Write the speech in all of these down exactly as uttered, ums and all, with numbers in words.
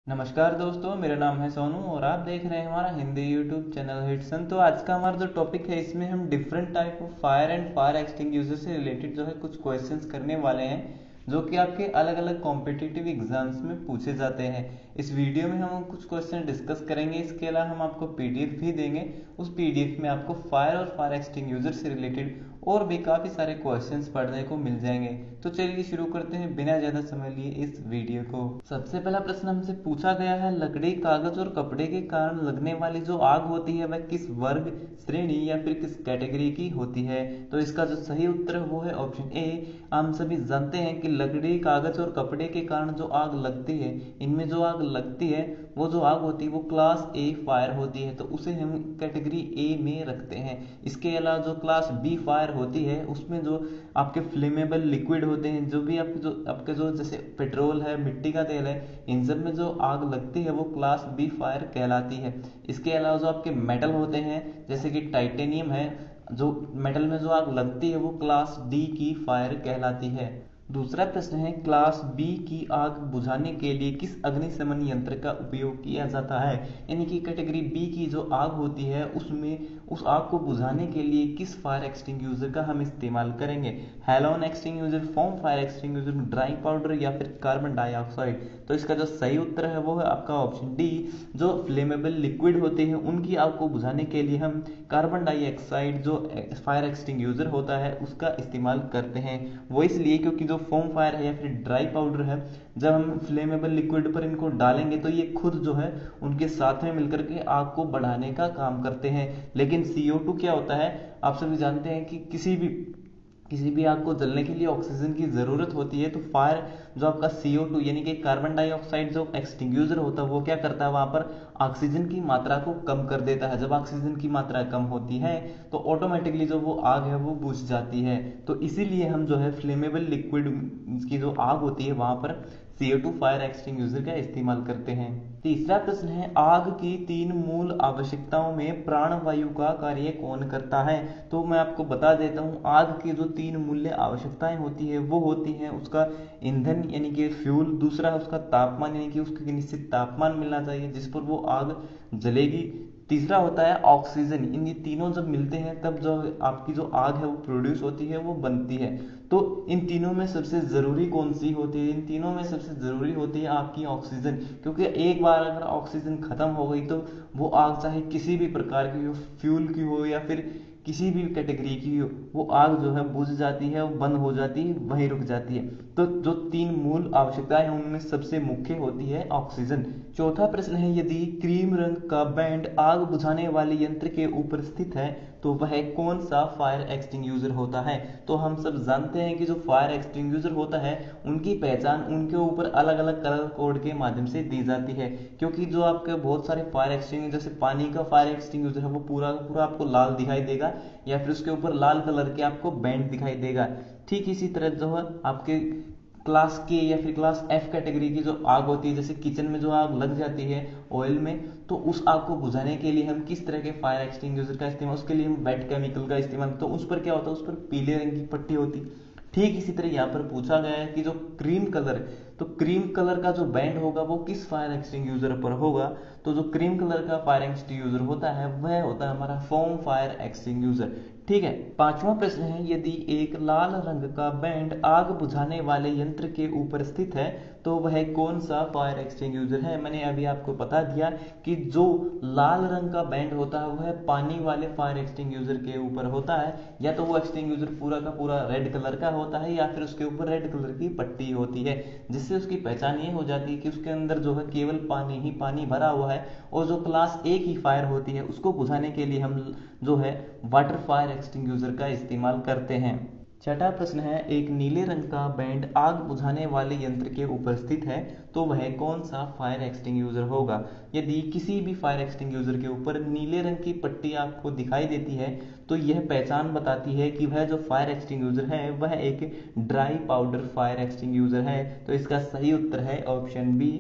नमस्कार दोस्तों, मेरा नाम है सोनू और आप देख रहे हैं हमारा हिंदी यूट्यूब चैनल हिटसन। तो आज का हमारा जो टॉपिक है, इसमें हम different type of fire and fire extinguisher से रिलेटेड जो है कुछ क्वेश्चंस करने वाले हैं, जो कि आपके अलग अलग कॉम्पिटिटिव एग्जाम्स में पूछे जाते हैं। इस वीडियो में हम कुछ क्वेश्चन डिस्कस करेंगे। इसके अलावा हम आपको पीडीएफ भी देंगे। उस पीडीएफ में आपको फायर और फायर एक्सटिंग्विशर से रिलेटेड और भी काफी सारे क्वेश्चंस पढ़ने को मिल जाएंगे। तो चलिए शुरू करते हैं बिना ज्यादा समय लिए इस वीडियो को। सबसे पहला प्रश्न हमसे पूछा गया है, लकड़ी, कागज और कपड़े के कारण लगने वाली जो आग होती है वह किस वर्ग, श्रेणी या फिर किस कैटेगरी की होती है? तो इसका जो सही उत्तर है वो है ऑप्शन ए। हम सभी जानते हैं कि लकड़ी, कागज और कपड़े के कारण जो आग लगती है, इनमें जो आग लगती है वो जो आग होती है वो क्लास ए फायर होती है, तो उसे हम कैटेगरी ए में रखते हैं। इसके अलावा जो क्लास बी फायर होती है उसमें जो आपके फ्लेमेबल लिक्विड होते हैं, जो भी आपके जो आपके जो जैसे पेट्रोल है, मिट्टी का तेल है, इन सब में जो आग लगती है वो क्लास बी फायर कहलाती है। इसके अलावा जो आपके मेटल होते हैं जैसे कि टाइटेनियम है, जो मेटल में जो आग लगती है वो क्लास डी की फायर कहलाती है। दूसरा प्रश्न है, क्लास बी की आग बुझाने के लिए किस अग्निशमन यंत्र का उपयोग किया जाता है? यानी कि कैटेगरी बी की जो आग होती है उसमें उस आग को बुझाने के लिए किस फायर एक्सटिंग्विशर का हम इस्तेमाल करेंगे? Halogen extinguisher, foam fire extinguisher, dry powder या फिर कार्बन डाइऑक्साइड? तो इसका जो सही उत्तर है वो है आपका ऑप्शन डी। जो फ्लेमेबल लिक्विड होते हैं उनकी आग को बुझाने के लिए हम कार्बन डाइऑक्साइड जो फायर एक्सटिंग्विशर होता है उसका इस्तेमाल करते हैं। वो इसलिए क्योंकि जो फोम फायर है या फिर ड्राई पाउडर है, जब हम फ्लेमेबल लिक्विड पर इनको डालेंगे तो ये खुद जो है उनके साथ में मिलकर के आग को बढ़ाने का काम करते हैं। लेकिन सी ओ टू क्या होता है, आप सभी जानते हैं कि किसी भी किसी भी आग को जलने के लिए ऑक्सीजन की जरूरत होती है। तो फायर जो आपका सी ओ टू यानी कि कार्बन डाइऑक्साइड जो एक्सटिंग्विशर होता है वो क्या करता है, वहां पर ऑक्सीजन की मात्रा को कम कर देता है। जब ऑक्सीजन की मात्रा कम होती है तो ऑटोमेटिकली जो वो आग है वो बुझ जाती है। तो इसीलिए हम जो है फ्लेमेबल लिक्विड की जो आग होती है वहां पर C O two fire extinguisher का इस्तेमाल करते हैं। तीसरा प्रश्न है, आग की तीन मूल आवश्यकताओं में प्राणवायु का कार्य कौन करता है? तो मैं आपको बता देता हूँ, आग की जो तीन मूल्य आवश्यकताएं होती है वो होती हैं उसका ईंधन यानी कि फ्यूल, दूसरा है उसका तापमान यानी कि उसके निश्चित तापमान मिलना चाहिए जिस पर वो आग जलेगी, तीसरा होता है ऑक्सीजन। इन ये तीनों जब मिलते हैं तब जो आपकी जो आग है वो प्रोड्यूस होती है, वो बनती है। तो इन तीनों में सबसे जरूरी कौन सी होती है? इन तीनों में सबसे जरूरी होती है आपकी ऑक्सीजन, क्योंकि एक बार अगर ऑक्सीजन खत्म हो गई तो वो आग चाहे किसी भी प्रकार की हो, फ्यूल की हो या फिर किसी भी कैटेगरी की हो, वो आग जो है बुझ जाती है, वो बंद हो जाती है, वहीं रुक जाती है। तो जो तीन मूल आवश्यकताएं हैं उनमें सबसे मुख्य होती है ऑक्सीजन। चौथा प्रश्न है, यदि क्रीम रंग का बैंड आग बुझाने वाले यंत्र के ऊपर स्थित है तो वह कौन सा फायर एक्सटिंग्विशर होता है? तो हम सब जानते हैं कि जो फायर एक्सटिंग्विशर होता है उनकी पहचान उनके ऊपर अलग अलग कलर कोड के माध्यम से दी जाती है। क्योंकि जो आपके बहुत सारे फायर एक्सटिंग्विशर, जैसे पानी का फायर एक्सटिंग्विशर है वो पूरा पूरा आपको लाल दिखाई देगा या फिर उसके ऊपर लाल कलर के आपको बैंड दिखाई देगा। ठीक इसी तरह जो है आपके क्लास के या फिर क्लास एफ कैटेगरी की जो आग होती है, जैसे किचन में जो आग लग जाती है ऑयल में, तो उस आग को बुझाने के लिए हम किस तरह के फायर एक्सटिंग्विशर का इस्तेमाल, उसके लिए हम वेट केमिकल का इस्तेमाल, तो उस पर क्या होता है, उस पर पीले रंग की पट्टी होती। ठीक इसी तरह यहाँ पर पूछा गया है कि जो क्रीम कलर है, तो क्रीम कलर का जो बैंड होगा वो किस फायर एक्सटिंग्विशर पर होगा? तो जो क्रीम कलर का फायर एक्सटिंग्विशर होता है वह होता है हमारा फोम फायर एक्सटिंग्विशर। ठीक है। पांचवा प्रश्न है, यदि एक लाल रंग का बैंड आग बुझाने वाले यंत्र के ऊपर स्थित है तो वह कौन सा फायर एक्सटिंग्विशर है? मैंने अभी आपको बता दिया कि जो लाल रंग का बैंड होता है वह पानी वाले फायर एक्सटिंग्विशर के ऊपर होता है, या तो वो एक्सटिंग्विशर पूरा का पूरा रेड कलर का होता है या फिर उसके ऊपर रेड कलर की पट्टी होती है, जिससे उसकी पहचान ये हो जाती है कि उसके अंदर जो है केवल पानी ही पानी भरा हुआ है। और जो क्लास ए की फायर होती है उसको बुझाने के लिए हम जो है वाटर फायर एक्सटिंग्विशर का इस्तेमाल करते हैं। छठा प्रश्न है, एक नीले रंग का बैंड आग बुझाने वाले यंत्र के ऊपर स्थित है तो वह कौन सा फायर एक्सटिंग्विशर होगा? यदि किसी भी फायर एक्सटिंग्विशर के ऊपर नीले रंग की पट्टी आपको दिखाई देती है तो यह पहचान बताती है कि वह जो फायर एक्सटिंग्विशर है वह एक ड्राई पाउडर फायर एक्सटिंग्विशर है। तो इसका सही उत्तर है ऑप्शन बी।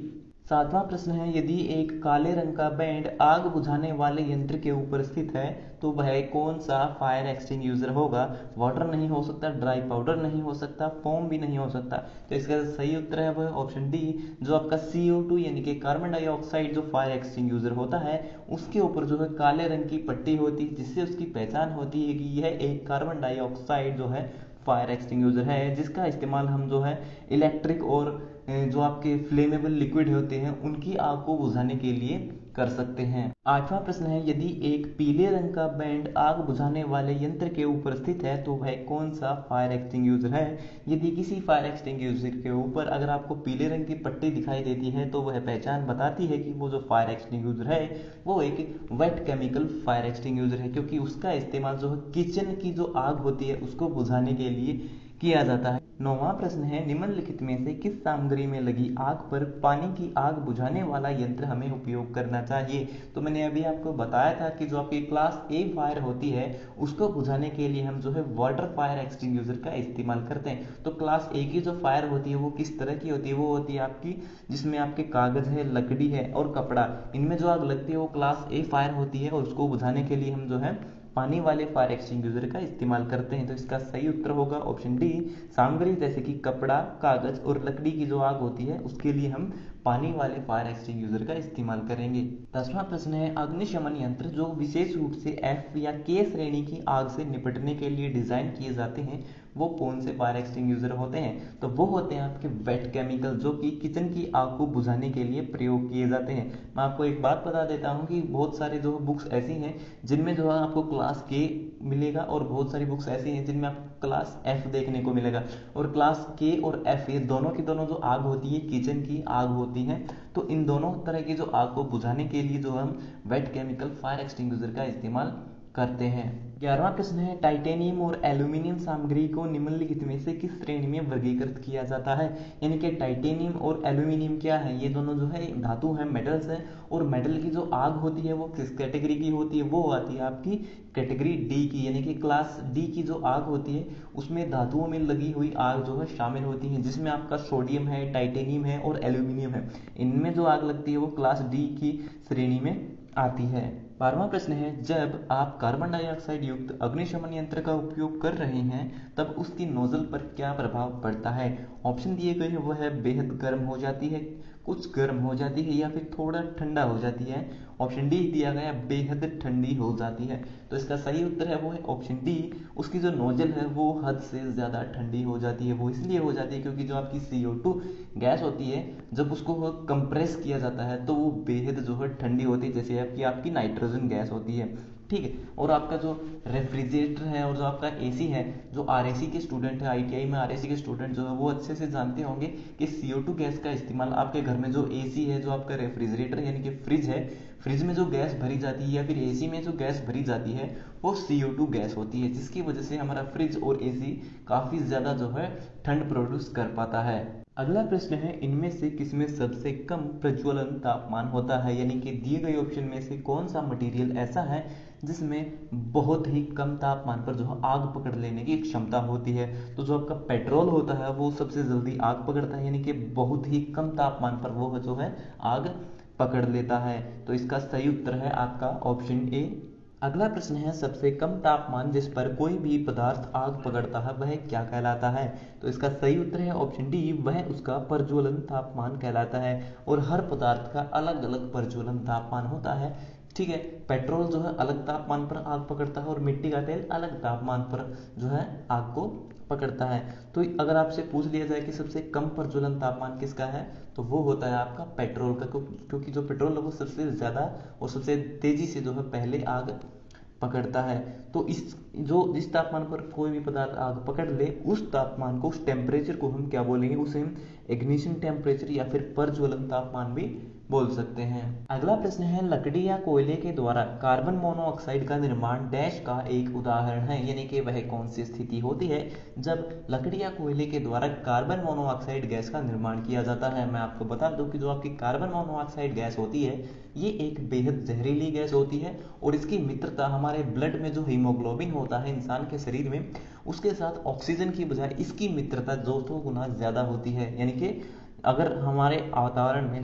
सातवां प्रश्न है, यदि एक काले रंग का बैंड आग बुझाने वाले यंत्र के ऊपर स्थित है तो वह कौन सा फायर एक्सटिंग्यूशर होगा? वाटर नहीं हो सकता, ड्राई पाउडर नहीं हो सकता, फोम भी नहीं हो सकता। तो इसका सही उत्तर है वह ऑप्शन डी, जो आपका सी ओ टू यानी कि कार्बन डाइऑक्साइड जो फायर एक्सटिंग्यूशर होता है उसके ऊपर जो है काले रंग की पट्टी होती है, जिससे उसकी पहचान होती है कि यह एक कार्बन डाइऑक्साइड जो है फायर एक्सटिंग्यूशर है, जिसका इस्तेमाल हम जो है इलेक्ट्रिक और जो आपके फ्लेमेबल लिक्विड होते हैं उनकी आग को बुझाने के लिए कर सकते हैं। आठवां प्रश्न है, यदि एक पीले रंग का बैंड आग बुझाने वाले यंत्र के ऊपर स्थित है तो वह कौन सा फायर एक्सटिंग्यूशर है? यदि किसी फायर एक्सटिंग्यूशर के ऊपर अगर आपको पीले रंग की पट्टी दिखाई देती है तो वह पहचान बताती है कि वो जो फायर एक्सटिंग्यूशर है वो एक वेट केमिकल फायर एक्सटिंग्यूशर है, क्योंकि उसका इस्तेमाल जो है किचन की जो आग होती है उसको बुझाने के लिए किया जाता है। नौवां प्रश्न है, निम्नलिखित में से किस सामग्री में लगी आग पर पानी की आग बुझाने वाला यंत्र हमें उपयोग करना चाहिए? तो मैंने अभी आपको बताया था कि जो आपकी क्लास ए फायर होती है उसको बुझाने के लिए हम जो है वाटर फायर एक्सटिंग्यूशर का इस्तेमाल करते हैं। तो क्लास ए की जो फायर होती है वो किस तरह की होती है? वो होती है आपकी जिसमें आपके कागज है, लकड़ी है और कपड़ा, इनमें जो आग लगती है वो क्लास ए फायर होती है और उसको बुझाने के लिए हम जो है पानी वाले फायर एक्सटिंग्यूशर का इस्तेमाल करते हैं। तो इसका सही उत्तर होगा ऑप्शन डी, सामग्री जैसे कि कपड़ा, कागज और लकड़ी की जो आग होती है उसके लिए हम पानी वाले फायर एक्सटिंग्यूशर का इस्तेमाल करेंगे। दसवां प्रश्न है, अग्निशमन यंत्र जो विशेष रूप से एफ या के श्रेणी की आग से निपटने के लिए डिजाइन किए जाते हैं वो कौन से फायर एक्सटिंग्यूशर होते हैं? तो वो होते हैं आपके वेट केमिकल, जो कि किचन की आग को बुझाने के लिए प्रयोग किए जाते हैं। मैं आपको एक बात बता देता हूँ कि बहुत सारे जो बुक्स ऐसी हैं जिनमें जो है आपको क्लास के मिलेगा और बहुत सारी बुक्स ऐसी हैं जिनमें आपको क्लास एफ देखने को मिलेगा। और क्लास के और एफ ये दोनों की दोनों जो आग होती है किचन की आग होती है। तो इन दोनों तरह की जो आग को बुझाने के लिए जो हम वेट केमिकल फायर एक्सटिंग्यूशर का इस्तेमाल करते हैं। ग्यारहवां प्रश्न है, टाइटेनियम और एल्यूमिनियम सामग्री को निम्नलिखित में से किस श्रेणी में वर्गीकृत किया जाता है? यानी कि टाइटेनियम और एल्यूमिनियम क्या है? ये दोनों जो है धातु है, मेटल्स है, और मेटल की जो आग होती है वो किस कैटेगरी की होती है? वो आती है आपकी कैटेगरी डी की, यानी कि क्लास डी की जो आग होती है उसमें धातुओं में लगी हुई आग जो है शामिल होती है, जिसमें आपका सोडियम है, टाइटेनियम है और एल्यूमिनियम है। इनमें जो आग लगती है वो क्लास डी की श्रेणी में आती है। बारहवां प्रश्न है, जब आप कार्बन डाइऑक्साइड युक्त अग्निशमन यंत्र का उपयोग कर रहे हैं तब उसकी नोजल पर क्या प्रभाव पड़ता है? ऑप्शन दिए गए हैं, वह बेहद गर्म हो जाती है, कुछ गर्म हो जाती है या फिर थोड़ा ठंडा हो जाती है। ऑप्शन डी दिया गया बेहद ठंडी हो जाती है। तो इसका सही उत्तर है वो है ऑप्शन डी, उसकी जो नोजल है वो हद से ज़्यादा ठंडी हो जाती है। वो इसलिए हो जाती है क्योंकि जो आपकी सी ओ टू गैस होती है जब उसको कंप्रेस किया जाता है तो वो बेहद जो है ठंडी होती है, जैसे आपकी आपकी नाइट्रोजन गैस होती है, ठीक है। और आपका जो रेफ्रिजरेटर है और जो आपका एसी है, जो आरएसी के स्टूडेंट है, आईटीआई में आरएसी के स्टूडेंट जो है वो अच्छे से जानते होंगे कि सी ओ टू गैस का इस्तेमाल आपके घर में जो एसी है, जो आपका रेफ्रिजरेटर यानी कि फ्रिज है, फ्रिज में जो गैस भरी जाती है या फिर एसी में जो गैस भरी जाती है वो सी ओ टू गैस होती है, जिसकी वजह से हमारा फ्रिज और एसी काफी ज्यादा जो है ठंड प्रोड्यूस कर पाता है। अगला प्रश्न है, इनमें से किसमें सबसे कम प्रज्वलन तापमान होता है? यानी कि दिए गए ऑप्शन में से कौन सा मटेरियल ऐसा है जिसमें बहुत ही कम तापमान पर जो है आग पकड़ लेने की क्षमता होती है? तो जो आपका पेट्रोल होता है वो सबसे जल्दी आग पकड़ता है, यानी कि बहुत ही कम तापमान पर वो जो है आग पकड़ लेता है। तो इसका सही उत्तर है आपका ऑप्शन ए। अगला प्रश्न है, सबसे कम तापमान जिस पर कोई भी पदार्थ आग पकड़ता है वह क्या कहलाता है? तो इसका सही उत्तर है ऑप्शन डी, वह उसका प्रज्वलन तापमान कहलाता है। और हर पदार्थ का अलग अलग प्रज्वलन तापमान होता है, ठीक है। पेट्रोल जो है अलग तापमान पर आग पकड़ता है और मिट्टी का तेल अलग तापमान पर जो है आग को पकड़ता है। तो अगर आपसे पूछ लिया जाए कि सबसे कम प्रज्वलन तापमान किसका है तो वो होता है आपका पेट्रोल का, क्योंकि जो पेट्रोल है वो सबसे ज्यादा और सबसे तेजी से जो है पहले आग पकड़ता है। तो इस जो जिस तापमान पर कोई भी पदार्थ आग पकड़ ले उस तापमान को, उस टेम्परेचर को हम क्या बोलेंगे? उसे हम इग्निशन टेम्परेचर या फिर प्रज्वलन तापमान भी बोल सकते हैं। अगला प्रश्न है, लकड़ी या कोयले के द्वारा कार्बन मोनोऑक्साइड का निर्माण डैश का एक उदाहरण है? यानी कि वह कौन सी स्थिति होती है जब लकड़ी या कोयले के द्वारा कार्बन मोनोऑक्साइड गैस का निर्माण किया जाता है? मैं आपको बता दूं कि जो आपकी कार्बन मोनोऑक्साइड गैस होती है ये एक बेहद जहरीली गैस होती है और इसकी मित्रता हमारे ब्लड में जो हीमोग्लोबिन होता है इंसान के शरीर में उसके साथ ऑक्सीजन की बजाय इसकी मित्रता दो सौ गुना ज्यादा होती है। यानी कि अगर हमारे वातावरण में जो है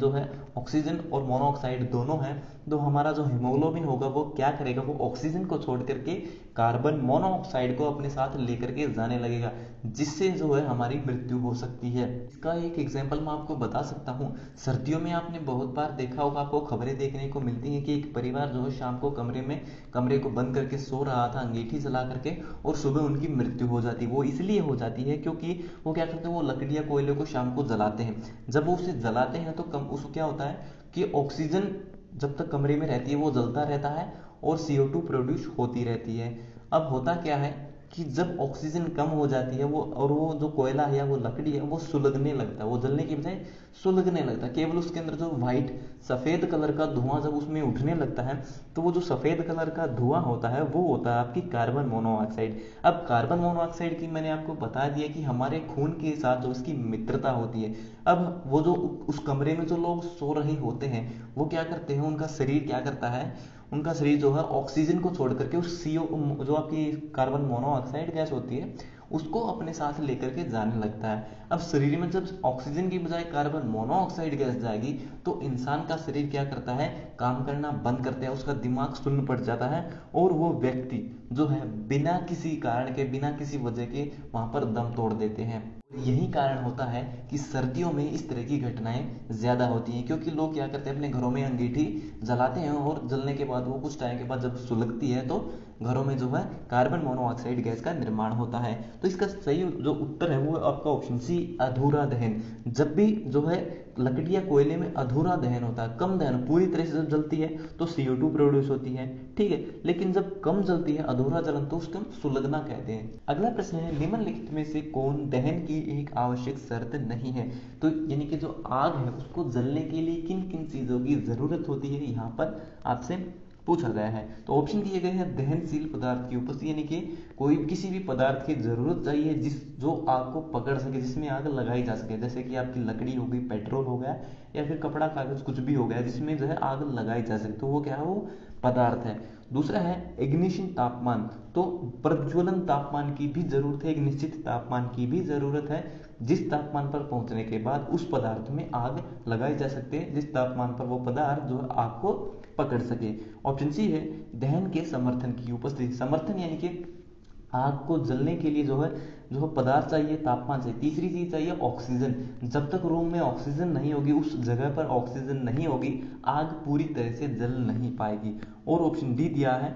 ऑक्सीजन और मोनोऑक्साइड दोनों हैं, तो हमारा जो हीमोग्लोबिन होगा वो क्या करेगा, वो ऑक्सीजन को छोड़ करके कार्बन मोनोऑक्साइड को अपने साथ लेकर के जाने लगेगा, जिससे जो है हमारी मृत्यु हो सकती है। इसका एक एग्जांपल मैं आपको बता सकता हूँ। सर्दियों में आपने बहुत बार देखा होगा, आपको खबरें देखने को मिलती हैं कि एक परिवार जो है शाम को कमरे में कमरे को बंद करके सो रहा था अंगीठी जला करके, और सुबह उनकी मृत्यु हो जाती है। वो इसलिए हो जाती है क्योंकि वो क्या करते हैं, वो लकड़ियाँ कोयले को शाम को जलाते हैं। जब वो उसे जलाते हैं तो कम उसको क्या होता है कि ऑक्सीजन जब तक कमरे में रहती है वो जलता रहता है और सी ओ टू प्रोड्यूस होती रहती है। अब होता क्या है कि जब ऑक्सीजन कम हो जाती है वो, और वो जो कोयला है या वो लकड़ी है वो सुलगने लगता है, वो जलने की बजाय सुलगने लगता है। केवल उसके अंदर जो व्हाइट सफेद कलर का धुआं जब उसमें उठने लगता है, तो वो जो सफेद कलर का धुआं होता है वो होता है आपकी कार्बन मोनोऑक्साइड। अब कार्बन मोनोऑक्साइड की मैंने आपको बता दिया कि हमारे खून के साथ जो उसकी मित्रता होती है। अब वो जो उस कमरे में जो लोग सो रहे होते हैं वो क्या करते हैं, उनका शरीर क्या करता है, उनका शरीर जो है ऑक्सीजन को छोड़ करके उस सीओ जो आपकी कार्बन मोनोऑक्साइड गैस होती है उसको अपने साथ लेकर के जाने लगता है। अब शरीर में जब ऑक्सीजन की बजाय कार्बन मोनोऑक्साइड गैस जाएगी तो इंसान का शरीर क्या करता है, काम करना बंद करता है, उसका दिमाग सुन्न पड़ जाता है और वो व्यक्ति जो है बिना किसी कारण के, बिना किसी वजह के वहां पर दम तोड़ देते हैं। यही कारण होता है कि सर्दियों में इस तरह की घटनाएं ज्यादा होती हैं, क्योंकि लोग क्या करते हैं, अपने घरों में अंगीठी जलाते हैं और जलने के बाद वो कुछ टाइम के बाद जब सुलगती है तो घरों में जो है कार्बन मोनोऑक्साइड गैस का निर्माण होता है। तो इसका सही जो उत्तर है वो आपका ऑप्शन सी, अधूरा दहन। जब भी जो है लकड़ियां कोयले में अधूरा दहन होता है, कम दहन, पूरी तरह से जब जलती है तो सी ओ टू प्रोड्यूस होती है, ठीक है, लेकिन जब कम जलती है, अधूरा जलन, तो उसको हम सुलगना कहते हैं। अगला प्रश्न है, निम्नलिखित में से कौन दहन की एक आवश्यक शर्त नहीं है। तो यानी कि जो आग है उसको जलने के लिए किन किन चीजों की जरूरत होती है, यहाँ पर आपसे पूछा गया है। तो ऑप्शन दिए गए हैं, दहनशील पदार्थ की उपस्थिति, यानी कि कोई किसी भी पदार्थ की जरूरत चाहिए जिस जो आग को पकड़ सके, जिसमें आग लगाई जा सके, जैसे कि आपकी लकड़ी हो गई, पेट्रोल हो गया, या फिर कपड़ा, कागज, कुछ भी हो गया जिसमें जो है आग लगाई जा सके, तो वो क्या है, वो पदार्थ है। दूसरा है इग्निशन तापमान, तो प्रज्वलन तापमान की भी जरूरत है, एक निश्चित तापमान की भी जरूरत है जिस तापमान पर पहुंचने के बाद उस पदार्थ में आग लगाई जा सकती है, जिस तापमान पर वो पदार्थ जो है आग को पकड़ सके। ऑप्शन सी है दहन के समर्थन की उपस्थिति। समर्थन यानी कि आग को जलने के लिए जो है जो पदार्थ चाहिए, तापमान चाहिए। तीसरी चीज चाहिए ऑक्सीजन। जब तक रूम में ऑक्सीजन नहीं होगी, उस जगह पर ऑक्सीजन नहीं होगी, आग पूरी तरह से जल नहीं पाएगी। और ऑप्शन डी दिया है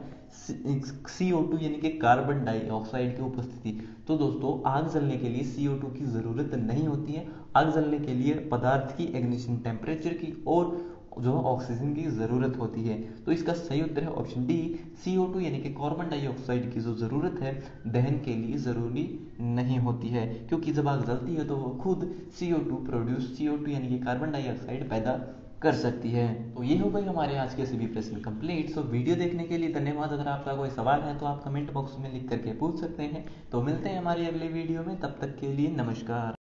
सी ओ टू यानी कि कार्बन डाइऑक्साइड की उपस्थिति। तो दोस्तों आग जलने के लिए सी ओ टू की जरूरत नहीं होती है, आग जलने के लिए पदार्थ की इग्निशन टेम्परेचर की और जो ऑक्सीजन की जरूरत होती है। तो इसका सही उत्तर है option D, C O two यानी कि कार्बन डाइऑक्साइड की जो जरूरत है दहन के लिए जरूरी नहीं होती है, क्योंकि जब आग जलती है तो वो खुद C O two produce C O two यानी कि कार्बन डाइऑक्साइड पैदा कर सकती है। तो ये हो गई हमारे आज के सभी प्रश्न कंप्लीट। सो वीडियो देखने के लिए धन्यवाद। अगर आपका कोई सवाल है तो आप कमेंट बॉक्स में लिख करके पूछ सकते हैं। तो मिलते हैं हमारी अगले वीडियो में, तब तक के लिए नमस्कार।